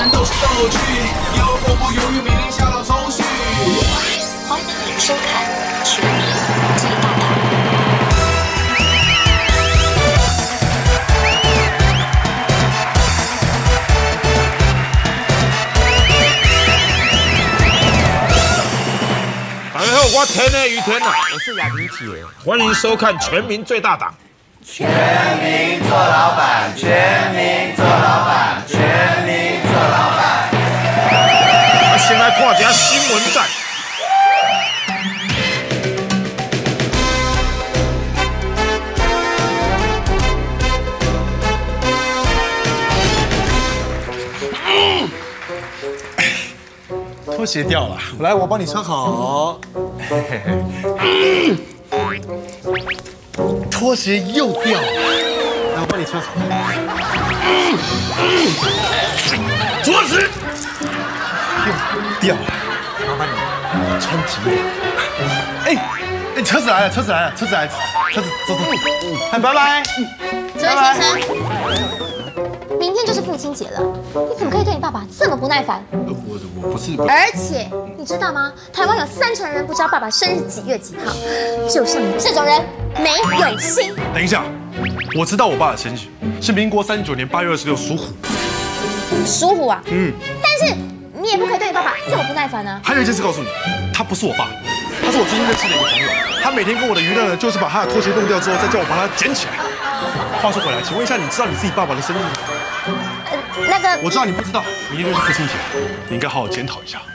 都是逗趣，有口不犹豫，每天下到抽序。 欢迎收看《全民最大党》。 大家好，我天的于天呐， 我是雅萍姐， 欢迎收看《全民最大党》。 全民做老板，全民做老板，全民做老板。 先来看一下新闻站。 拖鞋掉了，来，我帮你穿好。拖鞋又掉了，来，我帮你穿好。 桌子又掉了，麻烦你穿紧点。哎，车子来了，车子来了，车子来了，车子走，拜拜。 这位先生，明天就是父亲节了，你怎么可以对你爸爸这么不耐烦？ 我不是。 而且你知道吗？台湾有30%人不知道爸爸生日几月几号，就像你这种人没有心。 等一下，我知道我爸的生日是民国39年8月26，属虎。 属虎啊？但是你也不可以对你爸爸这么不耐烦啊！ 还有一件事告诉你，他不是我爸，他是我最近认识的一个朋友。他每天跟我的娱乐呢，就是把他的拖鞋弄掉之后，再叫我把它捡起来。话说回来，请问一下，你知道你自己爸爸的生日吗？ 那个我知道你不知道，明天就是父亲节，你应该好好检讨一下。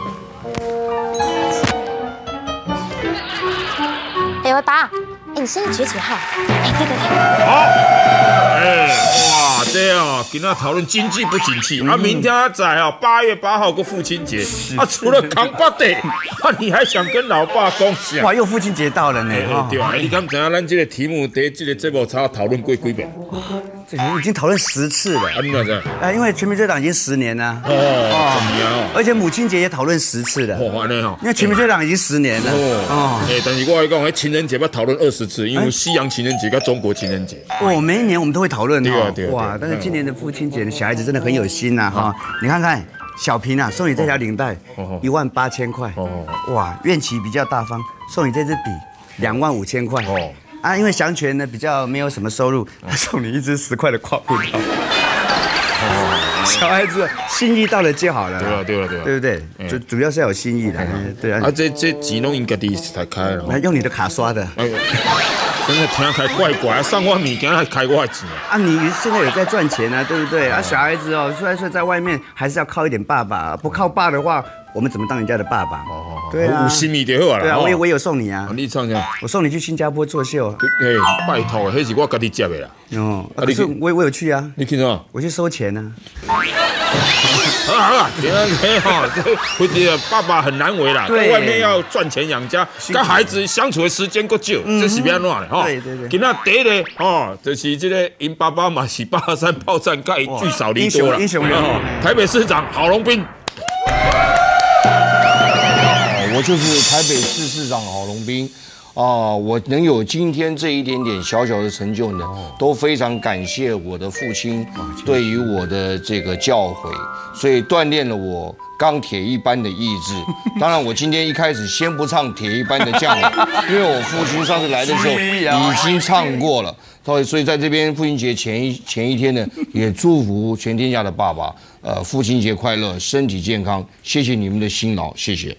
哎，爸，你生日几月几号？哎，对。 好，哇，这哦，今天讨论经济不景气，明天在8月8号过父亲节，除了扛把地，你还想跟老爸共享？ 哇，又父亲节到了呢！ 对啊，你敢知影咱这个题目在这个节目差讨论过几遍？ 这已经讨论10次了。 你哪知？ 因为全民最党已经10年了。 怎么样？ 而且母亲节也讨论10次了。 安尼哦。 因为全民最党已经10年了。 但是我来讲，情人节要讨论20次，因为西洋情人节跟中国情人节。 每一年我们都会讨论哦。 对。 哇，但是今年的父亲节，小孩子真的很有心呐哈！你看看。小平啊，送你这条领带，18000块。哇，苑琪比较大方，送你这支笔，25000块。因为祥全呢比较没有什么收入，他送你一支10块的刮胡刀。小孩子心意到了就好了。 对了， 对不对？主要是要有心意的。对啊。 这钱拢应该自己才开了。 用你的卡刷的。 真的听起来怪怪，送我物件还开我的钱你现在有在赚钱啊，对不对？小孩子哦，虽然说在外面还是要靠一点爸爸，不靠爸的话，我们怎么当人家的爸爸？对啊， 有心意就好了。 对啊，我有送你啊。 你唱啥？我送你去新加坡作秀。 拜托，那是我家己接的啦。 可是我有去啊。 你去哪？ 我去收钱呢。 好了，回去爸爸很难为啦，在外面要赚钱养家，跟孩子相处的时间够少，这是变怎的哈？ 对。 今仔第一个就是这个因爸爸嘛是83炮战盖聚少离多了。 英雄人物。 台北市长郝龙斌。 我就是台北市市长郝龙斌。我能有今天这一点点小小的成就呢，都非常感谢我的父亲对于我的这个教诲，所以锻炼了我钢铁一般的意志。当然，我今天一开始先不唱铁一般的将领，因为我父亲上次来的时候已经唱过了，所以在这边父亲节前一天呢，也祝福全天下的爸爸，父亲节快乐，身体健康，谢谢你们的辛劳，谢谢。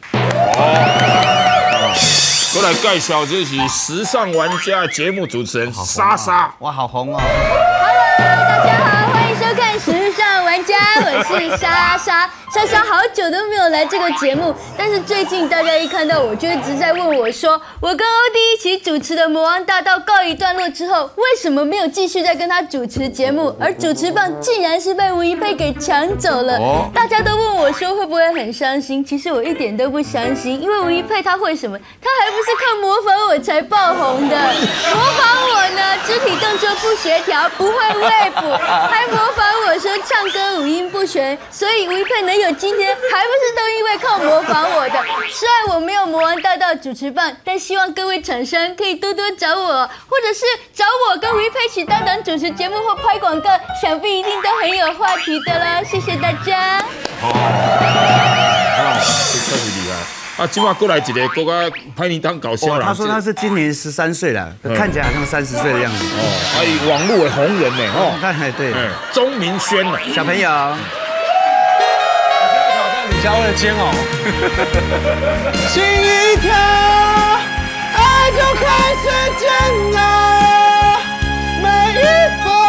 过来介绍，这是时尚玩家节目主持人莎莎。 哇，好红哦 ！Hello， 大家好，欢迎收看《时尚玩家》，我是莎莎。莎莎好久都没有来这个节目，但是最近大家一看到我，就一直在问我说，我跟欧弟一起主持的《魔王大道》告一段落之后，为什么没有继续再跟他主持节目？而主持棒竟然是被吴怡佩给抢走了。大家都问我说会不会很伤心？其实我一点都不伤心，因为吴怡佩他会什么？他还不是靠模仿我才爆红的。模仿我呢，肢体动作不协调，不会 rap， 还模仿我说唱歌五音不全，所以吴一佩能有今天，还不是都因为靠模仿我的。虽然我没有魔王大道主持棒，但希望各位厂商可以多多找我，或者是找我跟吴一佩一起搭档主持节目或拍广告，想必一定都很有话题的了。谢谢大家。 这确实厉害。啊，今晚过来一个，国家拍你当搞笑啦。 他说他是今年13岁了，看起来好像30岁的样子。 哦，哎，网络的红人呢，哦， 哎对， 钟明轩呐， 小朋友。 挑战李佳薇的煎熬。心一跳，爱就开始煎熬，每一分。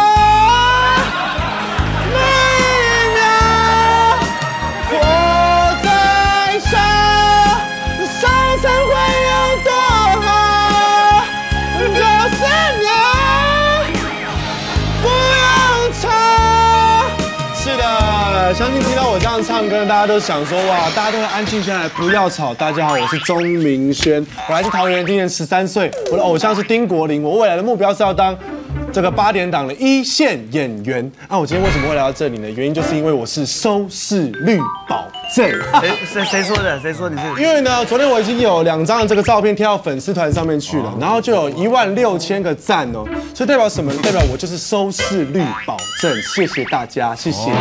相信听到我这样唱歌，大家都想说哇，大家都会安静下来，不要吵。大家好，我是钟明轩，我来自桃园，今年13岁，我的偶像是丁国林，我未来的目标是要当这个8点档的1线演员。我今天为什么会来到这里呢？原因就是因为我是收视率保证。 谁说的？谁说你是？ 因为呢，昨天我已经有2张的这个照片贴到粉丝团上面去了，然后就有16000个赞哦，所以代表什么？代表我就是收视率保证。谢谢大家，谢谢。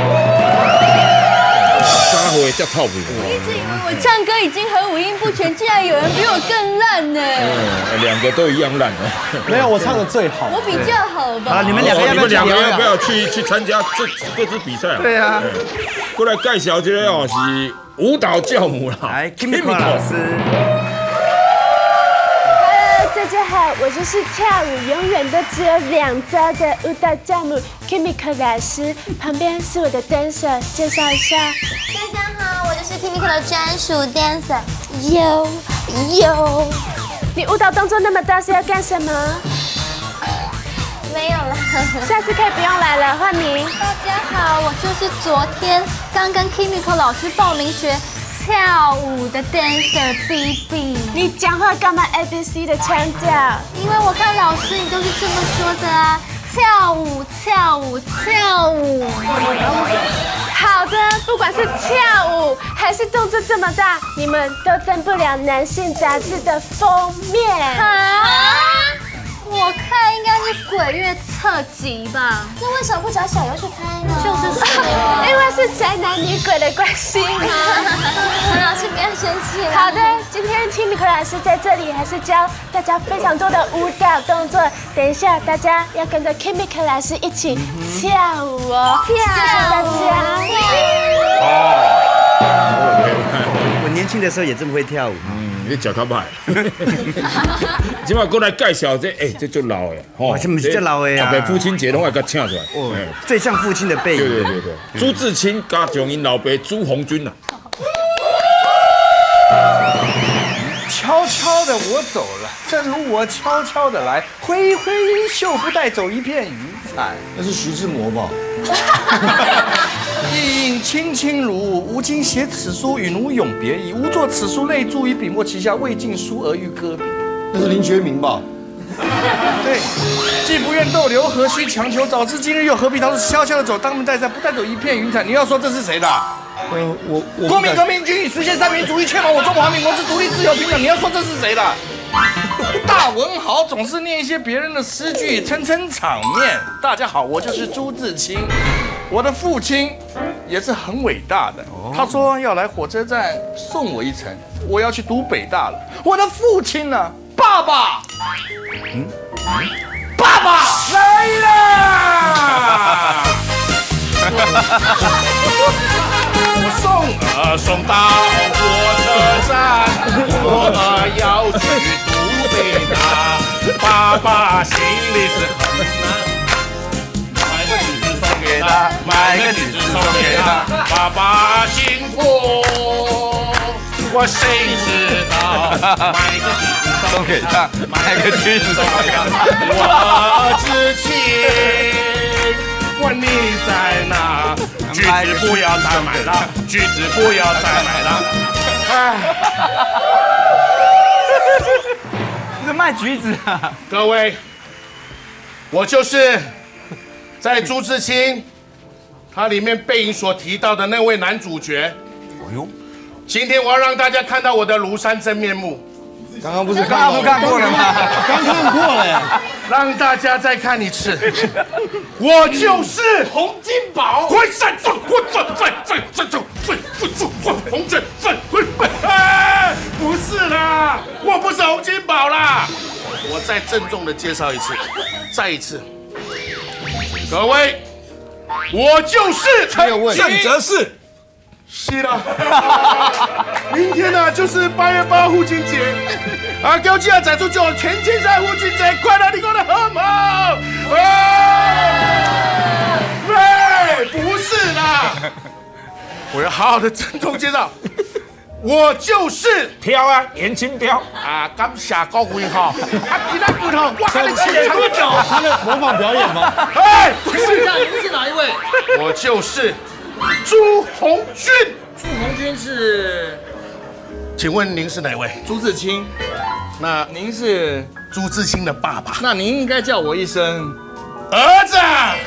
三回叫套谱。 我一直以为我唱歌已经很五音不全，竟然有人比我更烂呢。 2个都一样烂哦。 没有，我唱的最好。 我比较好吧？ 啊，你们两个要不要去参加各支比赛？ 对啊。 过来介绍这个哦，是舞蹈教母啦， 来 Kimiko 老师。 大家好，我就是跳舞永远都只有2招的舞蹈教母 Kimiko 老师，旁边是我的 dancer， 介绍一下。 大家好，我就是 Kimiko 的专属 dancer。有， 你舞蹈动作那么大是要干什么？ 没有了， 下次可以不用来了，换你。 大家好，我就是昨天刚跟 Kimiko 老师报名学跳舞的 dancer BB。 你讲话干嘛 ABC 的腔调？ 因为我看老师你都是这么说的啊，跳舞。 好的，不管是跳舞还是动作这么大，你们都登不了男性杂志的封面。 我看应该是鬼月特辑吧？那为什么不找小游去拍呢？就是说， 因为是宅男女鬼的关系嘛。 老师不要生气了。 好的，今天 Kimiko 老师在这里还是教大家非常多的舞蹈动作，等一下大家要跟着 Kimiko 老师一起跳舞哦。谢谢大家。 我年轻的时候也这么会跳舞。 你脚较歹。今晚过来介绍这，这就老的， 哇，这不是这老的啊！ 父亲节拢要甲请出来， 最像父亲的背影。 对。朱自清加上因老爸朱红军呐。 悄悄的我走了，正如我悄悄的来，挥挥衣袖不带走一片云彩。 那是徐志摩吧？ 意应卿卿如晤，吾今写此书与奴永别矣。吾作此书内著于笔墨旗下，未尽书而欲搁笔。 那是林觉民吧？ 对，既不愿逗留，何须强求？早知今日，又何必当初悄悄的走，当门带在，不带走一片云彩？你要说这是谁的？ 我公民革命军以实现三民主义，确保我中华民国是独立自由平等。你要说这是谁的？大文豪总是念一些别人的诗句，撑场面。大家好，我就是朱自清。我的父亲也是很伟大的，他说要来火车站送我一程，我要去读北大了。我的父亲呢？爸爸，爸爸来了。我送到火车站，我要去读北大。爸爸心里是很难。买个橘子送给他，爸爸辛苦，我谁知道？买个橘子送给他，买个橘子送给他，我知情，问你在哪？橘子不要再买了，橘子不要再买了。 你在卖橘子啊？ 各位，我就是在朱自清它里面背影所提到的那位男主角。哎呦，今天我要让大家看到我的庐山真面目。 刚刚不看过了吗？ 刚看过了呀， 让大家再看一次。我就是洪金宝，回山转混转洪震转混。不是啦，我不是洪金宝啦。我再郑重的介绍一次，再一次，各位，我就是郑则仕。 是啦，明天呢就是8月8父亲节，啊，高级啊仔出就全天下父亲节快乐，你过得好吗？喂，不是啦，我要好好的郑重介绍，我就是彪啊，严清彪啊，感谢各位哈，啊，今天不好，我还能请多久？ 他的模仿表演吗？ 哎，不是， 您是哪一位？ 我就是朱红军。 朱红军是？ 请问您是哪位？ 朱自清。 那您是朱自清的爸爸？ 那您应该叫我一声儿子。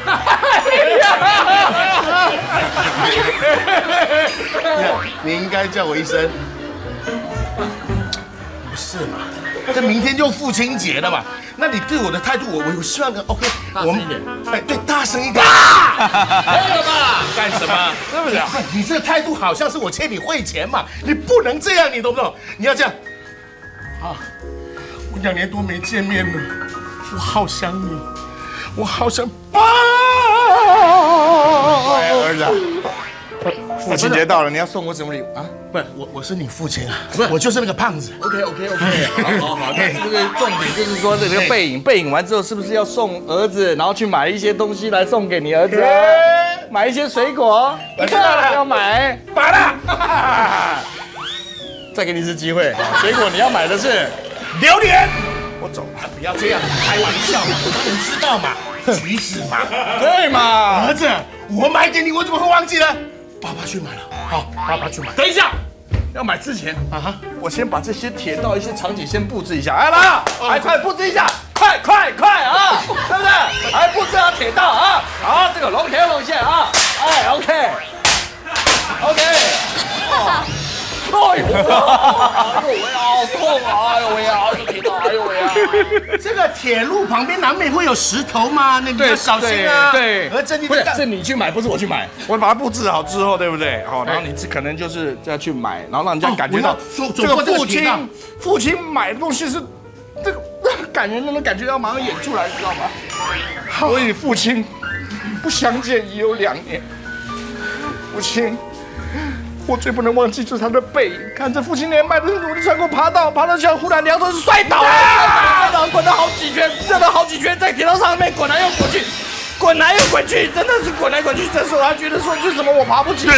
你应该叫我一声，不是嘛？这明天就父亲节了嘛？那你对我的态度，我希望OK， 我们哎，对，大声一点。 那个吧， 干什么？是不是？你这个态度好像是我欠你汇钱嘛？你不能这样，你懂不懂？你要这样。啊，我2年多没见面了，我好想你，我好想爸。 儿子，父亲节到了，你要送我什么礼物啊？ 不是我是你父亲啊，不是我就是那个胖子。 OK，好，那这个重点就是说这个背影完之后，是不是要送儿子，然后去买一些东西来送给你儿子？买一些水果， 我知道了， 要买， 买了。 再给你一次机会，水果你要买的是榴莲。我走了，不要这样开玩笑嘛，我当然知道嘛，橘子嘛， 对嘛？ 儿子，我买给你，我怎么会忘记呢？爸爸去买了，好，爸爸去买。 等一下，要买之前啊，我先把这些铁道一些场景先布置一下。来啦，来快布置一下，快啊，对不对？来布置下铁道啊，好，这个龙线啊，哎 ，OK， 哎呦，喂，好痛啊！哎呦喂啊！铁道，哎呦喂啊！ 这个铁路旁边难免会有石头嘛，那你要小心啊。 对， 而这你不是，是你去买，不是我去买。我把它布置好之后，对不对？好，然后你可能就是要去买，然后让人家感觉到这个父亲买的东西是这个感人的感觉，要马上演出来，知道吗？我与父亲不相见已有2年，父亲。我最不能忘记就是他的背影，看着父亲年迈的努力穿过爬道下，忽然两手摔倒了，滚了好几圈，转了好几圈，在铁道上面滚来又滚去，滚来又滚去，真的是滚来滚去。这时候他觉得说，为什么我爬不起？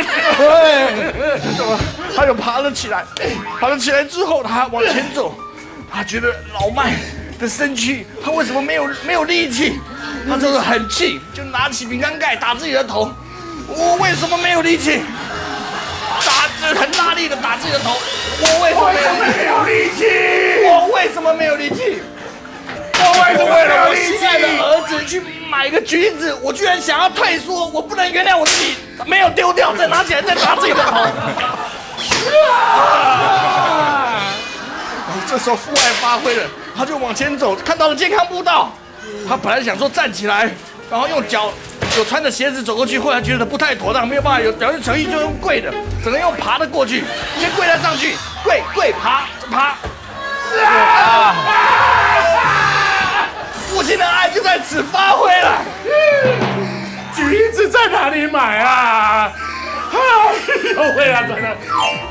他又爬了起来，爬了起来之后，他往前走，他觉得老迈的身躯，他为什么没有力气？他就是很气，就拿起饼干盖打自己的头。我为什么没有力气？很大力的打自己的头，我为什么没有力气？我为什么没有力气？我为什么没有力气？我心爱的儿子去买个橘子，我居然想要退缩，我不能原谅我自己没有丢掉，再拿起来再打自己的头。这时候父爱发挥了，他就往前走，看到了健康步道，他本来想说站起来，然后用脚。有穿着鞋子走过去，后来觉得不太妥当，没有办法有表现诚意，就用跪的，只能用爬的过去，先跪了上去，跪爬。父亲的爱就在此发挥了。 橘子在哪里买啊？哎呦喂啊！真的。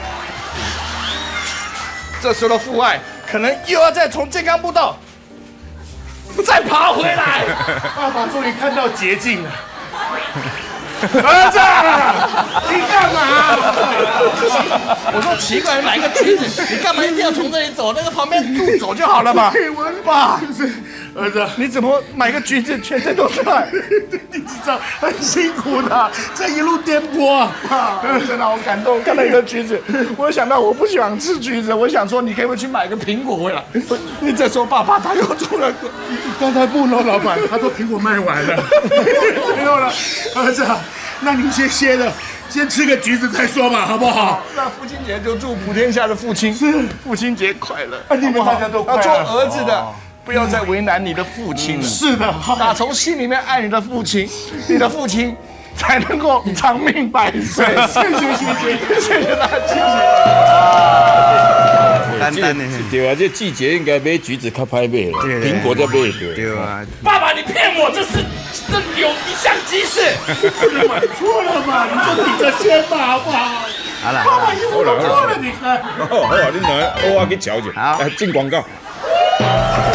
这时候的父爱可能又要再从健康步道再爬回来。 爸爸终于看到捷径了。儿子，你干嘛？ 我说奇怪，买个橘子，你干嘛一定要从这里走？那个旁边路走就好了嘛。爸， 儿子， 你怎么买个橘子全身都是汗？ 你知道很辛苦的，这一路颠簸。 真的好感动，看到一个橘子，我想到我不喜欢吃橘子，我想说你可不可以去买个苹果回来？你这时候爸爸他又出了刚才不喽，老板，他说苹果卖完了，没有了，儿子。 那你先歇着，先吃个橘子再说嘛，好不好？ 那父亲节就祝普天下的父亲父亲节快乐。 你们大家都快乐。 做儿子的不要再为难你的父亲了。 是的， 打从心里面爱你的父亲，你的父亲才能够长命百岁。谢谢大家，谢谢。 单单的， 对啊，这季节应该买橘子较歹买了，苹果才买对。 对啊， 爸爸，你骗我，这有一项鸡事，不能买错了嘛，你就顶着先嘛，好不好？ 好了， 爸爸衣服都脱了，你看。 好啊，你拿我去瞧瞧，来进广告。